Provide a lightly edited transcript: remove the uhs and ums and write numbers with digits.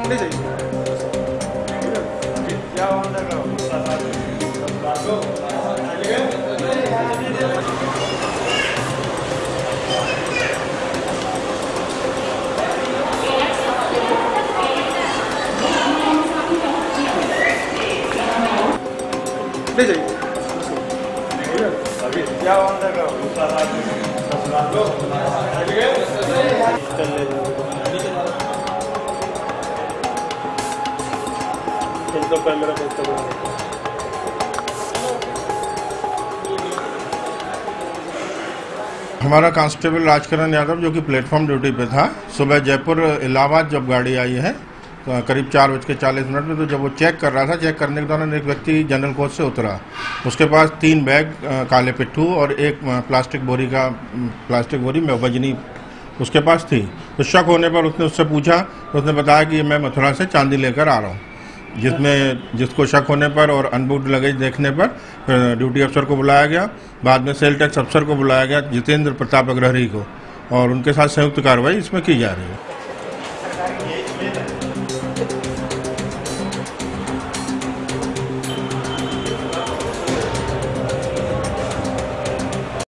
ले जाइए। ले जाइए। अभी क्या कैमरा हमारा कांस्टेबल राजकरण यादव जो कि प्लेटफॉर्म ड्यूटी पे था, सुबह जयपुर इलाहाबाद जब गाड़ी आई है तो करीब 4:40 में, तो जब वो चेक कर रहा था, चेक करने के दौरान एक व्यक्ति जनरल कोच से उतरा। उसके पास 3 बैग काले पिट्ठू और एक प्लास्टिक बोरी में वजनी उसके पास थी। तो शक होने पर उसने उससे पूछा, तो उसने बताया कि मैं मथुरा से चांदी लेकर आ रहा हूँ। जिसको शक होने पर और अनबुक्ड लगेज देखने पर ड्यूटी अफसर को बुलाया गया। बाद में सेल टैक्स अफसर को बुलाया गया, जितेंद्र प्रताप अग्रहरी को, और उनके साथ संयुक्त कार्रवाई इसमें की जा रही है।